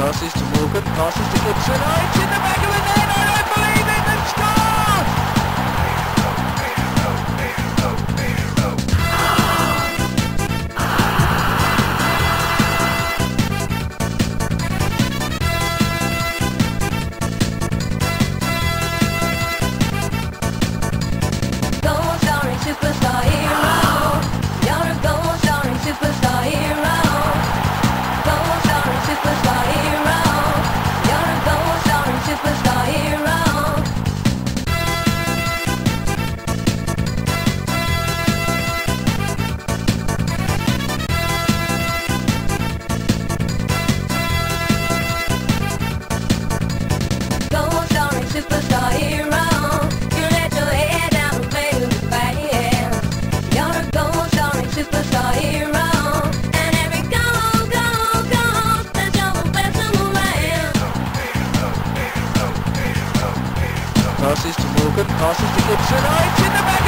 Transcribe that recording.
Passes to Morgan, passes to Gibson, oh, it's in the back of the net, I don't believe it, they've scored! Goal scoring superstar hero, you're a goal scoring superstar hero. Goal scoring superstar hero, you're a goal scoring superstar hero. Goal scoring superstar hero, you let your head down and play with your fast. You're a goal scoring superstar hero, and every goal that you're the best in the land. Passes to Morgan, passes to Gibson, oh, it's in the back